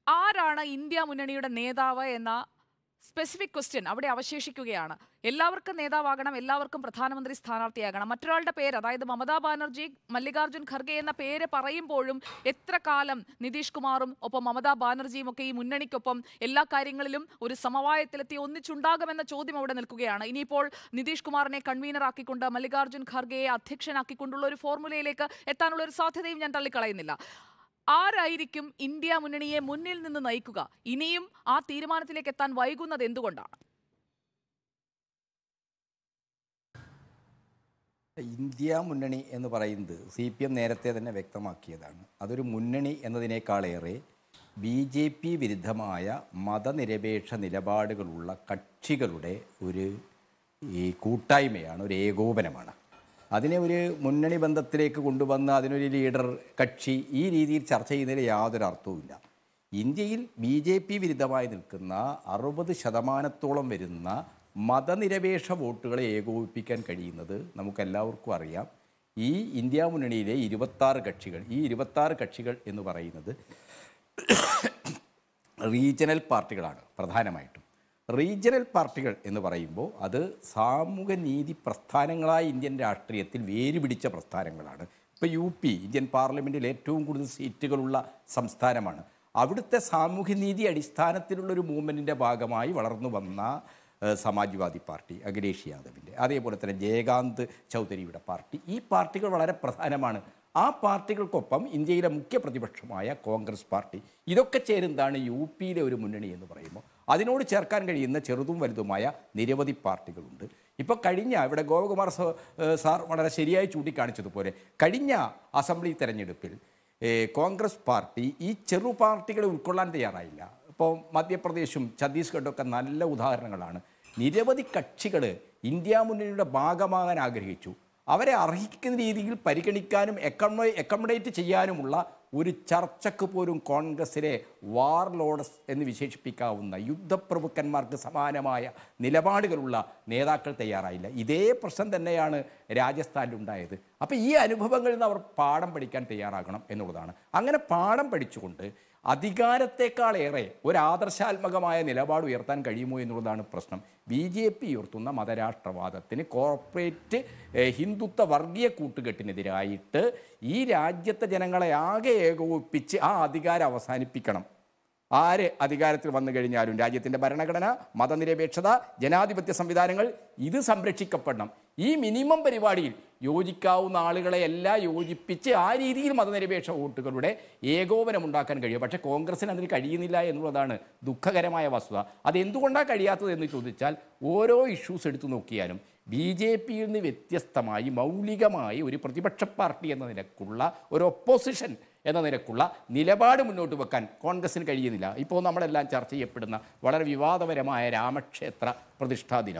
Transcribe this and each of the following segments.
ആരാണ് ഇന്ത്യ മുന്നണിയുടെ നേതാവ് എന്ന സ്പെസിഫിക് ക്വസ്റ്റ്യൻ അവിടെ അവശേഷിക്കുകയാണ്. എല്ലാവർക്കും നേതാവാകണം, എല്ലാവർക്കും പ്രധാനമന്ത്രി സ്ഥാനാർത്ഥിയാകണം. മറ്റൊരാളുടെ പേര്, അതായത് മമതാ ബാനർജി, മല്ലികാർജ്ജുൻ ഖർഗെ എന്ന പേര് പറയുമ്പോഴും എത്ര കാലം നിതീഷ് കുമാറും ഒപ്പം മമതാ ബാനർജിയും ഒക്കെ ഈ മുന്നണിക്കൊപ്പം എല്ലാ കാര്യങ്ങളിലും ഒരു സമവായത്തിലെത്തി ഒന്നിച്ചുണ്ടാകുമെന്ന ചോദ്യം അവിടെ നിൽക്കുകയാണ്. ഇനിയിപ്പോൾ നിതീഷ് കുമാറിനെ കൺവീനർ ആക്കിക്കൊണ്ട് മല്ലികാർജ്ജുൻ ഖർഗെയെ അധ്യക്ഷനാക്കിക്കൊണ്ടുള്ള ഒരു ഫോർമുലയിലേക്ക് എത്താനുള്ള ഒരു സാധ്യതയും ഞാൻ തള്ളിക്കളയുന്നില്ല. ആരായിരിക്കും ഇന്ത്യ മുന്നണിയെ മുന്നിൽ നിന്ന് നയിക്കുക? ഇനിയും ആ തീരുമാനത്തിലേക്ക് എത്താൻ വൈകുന്നത് എന്തുകൊണ്ടാണ്? ഇന്ത്യ മുന്നണി എന്ന് പറയുന്നത് CPM നേരത്തെ തന്നെ വ്യക്തമാക്കിയതാണ്. അതൊരു മുന്നണി എന്നതിനേക്കാളേറെ BJP വിരുദ്ധമായ മതനിരപേക്ഷ നിലപാടുകളുള്ള കക്ഷികളുടെ ഒരു കൂട്ടായ്മയാണ്, ഒരു ഏകോപനമാണ്. അതിനെ ഒരു മുന്നണി ബന്ധത്തിലേക്ക് കൊണ്ടുവന്ന് അതിനൊരു ലീഡർ കക്ഷി ഈ രീതിയിൽ ചർച്ച ചെയ്യുന്നതിൽ യാതൊരു അർത്ഥവുമില്ല. ഇന്ത്യയിൽ BJP വിരുദ്ധമായി നിൽക്കുന്ന 60% വരുന്ന മതനിരപേക്ഷ വോട്ടുകളെ ഏകോപിപ്പിക്കാൻ കഴിയുന്നത് നമുക്കെല്ലാവർക്കും അറിയാം. ഈ ഇന്ത്യ മുന്നണിയിലെ 26 കക്ഷികൾ, ഈ 26 കക്ഷികൾ എന്ന് പറയുന്നത് റീജിയണൽ പാർട്ടികളാണ് പ്രധാനമായിട്ടും. റീജിയണൽ പാർട്ടികൾ എന്ന് പറയുമ്പോൾ അത് സാമൂഹ്യനീതി പ്രസ്ഥാനങ്ങളായി ഇന്ത്യൻ രാഷ്ട്രീയത്തിൽ വേരുപിടിച്ച പ്രസ്ഥാനങ്ങളാണ്. ഇപ്പോൾ UP ഇന്ത്യൻ പാർലമെൻറ്റിൽ ഏറ്റവും കൂടുതൽ സീറ്റുകളുള്ള സംസ്ഥാനമാണ്. അവിടുത്തെ സാമൂഹ്യനീതി അടിസ്ഥാനത്തിലുള്ളൊരു മൂവ്മെൻറ്റിൻ്റെ ഭാഗമായി വളർന്നു വന്ന സമാജ്വാദി പാർട്ടി അഖിലേഷ് യാദവിൻ്റെ, അതേപോലെ തന്നെ ജയകാന്ത് ചൗധരിയുടെ പാർട്ടി, ഈ പാർട്ടികൾ വളരെ പ്രധാനമാണ്. ആ പാർട്ടികൾക്കൊപ്പം ഇന്ത്യയിലെ മുഖ്യ പ്രതിപക്ഷമായ കോൺഗ്രസ് പാർട്ടി, ഇതൊക്കെ ചേരുന്നതാണ് UP ഒരു മുന്നണി എന്ന് പറയുമ്പോൾ. അതിനോട് ചേർക്കാൻ കഴിയുന്ന ചെറുതും വലുതുമായ നിരവധി പാർട്ടികളുണ്ട്. ഇപ്പോൾ കഴിഞ്ഞ ഇവിടെ ഗോപകുമാർ സാർ വളരെ ശരിയായി ചൂണ്ടിക്കാണിച്ചതുപോലെ കഴിഞ്ഞ അസംബ്ലി തെരഞ്ഞെടുപ്പിൽ കോൺഗ്രസ് പാർട്ടി ഈ ചെറു പാർട്ടികളെ ഉൾക്കൊള്ളാൻ തയ്യാറായില്ല. ഇപ്പോൾ മധ്യപ്രദേശും ഛത്തീസ്ഗഡൊക്കെ നല്ല ഉദാഹരണങ്ങളാണ്. നിരവധി കക്ഷികൾ ഇന്ത്യ മുന്നണിയുടെ ഭാഗമാകാൻ ആഗ്രഹിച്ചു. അവരെ അർഹിക്കുന്ന രീതിയിൽ പരിഗണിക്കാനും അക്കോമഡേറ്റ് ചെയ്യാനുമുള്ള ഒരു ചർച്ചയ്ക്ക് പോലും കോൺഗ്രസിലെ വാർ ലോഡ്സ് എന്ന് വിശേഷിപ്പിക്കാവുന്ന യുദ്ധപ്രഭുക്കന്മാർക്ക് സമാനമായ നിലപാടുകളുള്ള നേതാക്കൾ തയ്യാറായില്ല. ഇതേ പ്രശ്നം തന്നെയാണ് രാജസ്ഥാനിലുണ്ടായത്. അപ്പോൾ ഈ അനുഭവങ്ങളിൽ നിന്ന് അവർ പാഠം പഠിക്കാൻ തയ്യാറാകണം എന്നുള്ളതാണ്. അങ്ങനെ പാഠം പഠിച്ചുകൊണ്ട് അധികാരത്തെക്കാളേറെ ഒരു ആദർശാത്മകമായ നിലപാട് ഉയർത്താൻ കഴിയുമോ എന്നുള്ളതാണ് പ്രശ്നം. BJP ഉയർത്തുന്ന മതരാഷ്ട്രവാദത്തിന്, കോർപ്പറേറ്റ് ഹിന്ദുത്വ വർഗീയ കൂട്ടുകെട്ടിനെതിരായിട്ട് ഈ രാജ്യത്തെ ജനങ്ങളെ ആകെ ഏകോപിപ്പിച്ച് ആ അധികാരം അവസാനിപ്പിക്കണം. ആര് അധികാരത്തിൽ വന്നു കഴിഞ്ഞാലും രാജ്യത്തിൻ്റെ ഭരണഘടന, മതനിരപേക്ഷത, ജനാധിപത്യ സംവിധാനങ്ങൾ ഇത് സംരക്ഷിക്കപ്പെടണം. ഈ മിനിമം പരിപാടിയിൽ യോജിക്കാവുന്ന ആളുകളെ എല്ലാം യോജിപ്പിച്ച് ആ രീതിയിൽ മതനിരപേക്ഷ വോട്ടുകളുടെ ഏകോപനം ഉണ്ടാക്കാൻ കഴിയും. പക്ഷേ കോൺഗ്രസിന് അതിന് കഴിയുന്നില്ല എന്നുള്ളതാണ് ദുഃഖകരമായ വസ്തുത. അതെന്തുകൊണ്ടാണ് കഴിയാത്തത് എന്ന് ചോദിച്ചാൽ ഓരോ ഇഷ്യൂസ് എടുത്തു നോക്കിയാലും BJPയിൽ നിന്ന് വ്യത്യസ്തമായി മൗലികമായി ഒരു പ്രതിപക്ഷ പാർട്ടി എന്ന നിലക്കുള്ള ഒരു ഒപ്പോസിഷൻ എന്ന നിലക്കുള്ള നിലപാട് മുന്നോട്ട് വെക്കാൻ കോൺഗ്രസിന് കഴിയുന്നില്ല. ഇപ്പോൾ നമ്മളെല്ലാം ചർച്ച ചെയ്യപ്പെടുന്ന വളരെ വിവാദപരമായ രാമക്ഷേത്ര പ്രതിഷ്ഠാദിനം,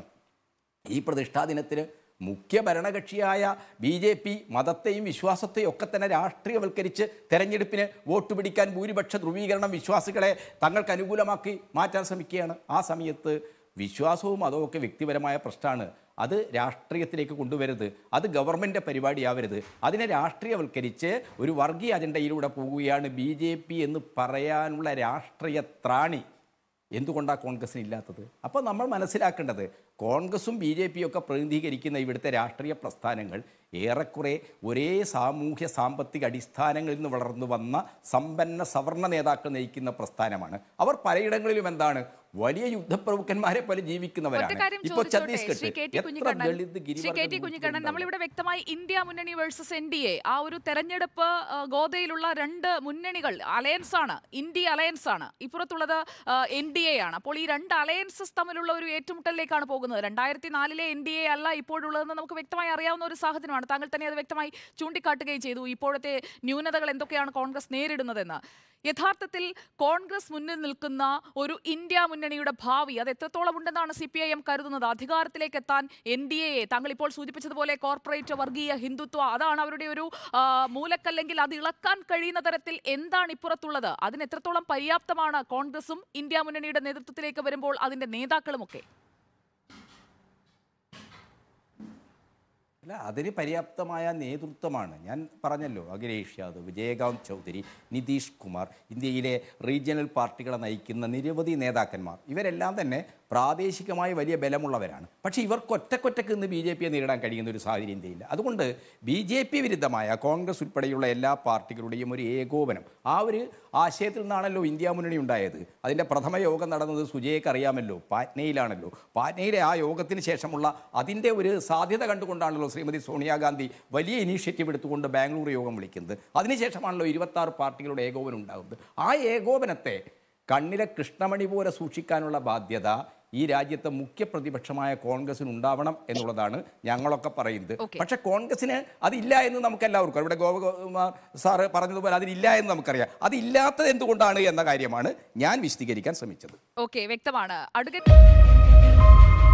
ഈ പ്രതിഷ്ഠാദിനത്തിന് മുഖ്യ ഭരണകക്ഷിയായ BJP മതത്തെയും വിശ്വാസത്തെയും ഒക്കെ തന്നെ രാഷ്ട്രീയവൽക്കരിച്ച് തെരഞ്ഞെടുപ്പിന് വോട്ട് പിടിക്കാൻ ഭൂരിപക്ഷ ധ്രുവീകരണം വിശ്വാസികളെ തങ്ങൾക്ക് അനുകൂലമാക്കി മാറ്റാൻ ശ്രമിക്കുകയാണ്. ആ സമയത്ത് വിശ്വാസവും മതമൊക്കെ വ്യക്തിപരമായ പ്രശ്നമാണ്. അത് രാഷ്ട്രീയത്തിലേക്ക് കൊണ്ടുവരുത്, അത് ഗവൺമെൻറ് പരിപാടിയാവരുത്. അതിനെ രാഷ്ട്രീയവൽക്കരിച്ച് ഒരു വർഗീയ അജണ്ടയിലൂടെ പോവുകയാണ് BJP എന്ന് പറയാനുള്ള രാഷ്ട്രീയ ത്രാണി എന്തുകൊണ്ടാണ് കോൺഗ്രസിന് ഇല്ലാത്തത്? അപ്പോൾ നമ്മൾ മനസ്സിലാക്കേണ്ടത് കോൺഗ്രസും BJPയും ഒക്കെ പ്രതിനിധീകരിക്കുന്ന ഇവിടുത്തെ രാഷ്ട്രീയ പ്രസ്ഥാനങ്ങൾ ഏറെക്കുറെ ഒരേ സാമൂഹ്യ സാമ്പത്തിക അടിസ്ഥാനങ്ങളിൽ നിന്ന് വളർന്നു വന്ന സമ്പന്ന സവർണ നേതാക്കൾ നയിക്കുന്ന പ്രസ്ഥാനമാണ്. അവർ പലയിടങ്ങളിലും എന്താണ് വലിയ യുദ്ധപ്രഭുക്കന്മാരെ പോലെ ജീവിക്കുന്നവരാണ്. ഇപ്പോൾ കുഞ്ഞിക്കണ്ണൻ, നമ്മളിവിടെ വ്യക്തമായി ഇന്ത്യ മുന്നണി വേഴ്സസ് NDA ആ ഒരു തെരഞ്ഞെടുപ്പ് ഗോതയിലുള്ള രണ്ട് മുന്നണികൾ അലയൻസ് ആണ്. ഇന്ത്യ അലയൻസ് ആണ്, ഇപ്പുറത്തുള്ളത് NDA ആണ്. അപ്പോൾ ഈ രണ്ട് അലയൻസസ് തമ്മിലുള്ള ഒരു ഏറ്റുമുട്ടലിലേക്കാണ് പോകുന്നത്. 2004 NDA അല്ല ഇപ്പോഴുള്ളതെന്ന് നമുക്ക് വ്യക്തമായി അറിയാവുന്ന ഒരു സാഹചര്യമാണ്. താങ്കൾ തന്നെ അത് വ്യക്തമായി ചൂണ്ടിക്കാട്ടുകയും ചെയ്തു, ഇപ്പോഴത്തെ ന്യൂനതകൾ എന്തൊക്കെയാണ് കോൺഗ്രസ് നേരിടുന്നതെന്ന്. യഥാർത്ഥത്തിൽ കോൺഗ്രസ് മുന്നിൽ നിൽക്കുന്ന ഒരു ഇന്ത്യ മുന്നണിയുടെ ഭാവി അത് എത്രത്തോളം ഉണ്ടെന്നാണ് CPIM കരുതുന്നത്? അധികാരത്തിലേക്ക് എത്താൻ NDA താങ്കൾ ഇപ്പോൾ സൂചിപ്പിച്ചതുപോലെ കോർപ്പറേറ്റ് വർഗീയ ഹിന്ദുത്വ അതാണ് അവരുടെ ഒരു മൂലക്കല്ലെങ്കിൽ അത് ഇളക്കാൻ കഴിയുന്ന തരത്തിൽ എന്താണ് ഇപ്പുറത്തുള്ളത്? അതിന് എത്രത്തോളം പര്യാപ്തമാണ് കോൺഗ്രസും ഇന്ത്യ മുന്നണിയുടെ നേതൃത്വത്തിലേക്ക് വരുമ്പോൾ അതിന്റെ നേതാക്കളുമൊക്കെ? അല്ല, അതിന് പര്യാപ്തമായ നേതൃത്വമാണ്. ഞാൻ പറഞ്ഞല്ലോ, അഖിലേഷ് യാദവ്, വിജയകാന്ത് ചൗധരി, നിതീഷ് കുമാർ, ഇന്ത്യയിലെ റീജിയണൽ പാർട്ടികളെ നയിക്കുന്ന നിരവധി നേതാക്കന്മാർ, ഇവരെല്ലാം തന്നെ പ്രാദേശികമായി വലിയ ബലമുള്ളവരാണ്. പക്ഷേ ഇവർക്ക് ഒറ്റക്കൊറ്റക്ക് ഇന്ന് ബി ജെ പിയെ നേരിടാൻ കഴിയുന്ന ഒരു സാഹചര്യം ഇന്ത്യയില്ല. അതുകൊണ്ട് ബി ജെ പി വിരുദ്ധമായ കോൺഗ്രസ് ഉൾപ്പെടെയുള്ള എല്ലാ പാർട്ടികളുടെയും ഒരു ഏകോപനം, ആ ഒരു ആശയത്തിൽ നിന്നാണല്ലോ ഇന്ത്യ മുന്നണി ഉണ്ടായത്. അതിൻ്റെ പ്രഥമ യോഗം നടന്നത് സുജയ്ക്ക് അറിയാമല്ലോ, പാറ്റ്നയിലാണല്ലോ. പാറ്റ്നയിലെ ആ യോഗത്തിന് ശേഷമുള്ള അതിൻ്റെ ഒരു സാധ്യത കണ്ടുകൊണ്ടാണല്ലോ ശ്രീമതി സോണിയാഗാന്ധി വലിയ ഇനീഷ്യേറ്റീവ് എടുത്തുകൊണ്ട് ബാംഗ്ലൂർ യോഗം വിളിക്കുന്നത്. അതിനുശേഷമാണല്ലോ 26 പാർട്ടികളുടെ ഏകോപനം ഉണ്ടാകുന്നത്. ആ ഏകോപനത്തെ കണ്ണിലെ കൃഷ്ണമണി പോലെ സൂക്ഷിക്കാനുള്ള ബാധ്യത ഈ രാജ്യത്തെ മുഖ്യ പ്രതിപക്ഷമായ കോൺഗ്രസിന് ഉണ്ടാവണം എന്നുള്ളതാണ് ഞങ്ങളൊക്കെ പറയുന്നത്. പക്ഷെ കോൺഗ്രസിന് അതില്ല എന്ന് നമുക്കെല്ലാവർക്കും, ഇവിടെ ഗോപകുമാർ സാറ് പറഞ്ഞതുപോലെ അതിലില്ല എന്ന് നമുക്കറിയാം. അതില്ലാത്തത് എന്തുകൊണ്ടാണ് എന്ന കാര്യമാണ് ഞാൻ വിശദീകരിക്കാൻ ശ്രമിച്ചത്. ഓക്കെ, വ്യക്തമാണ്.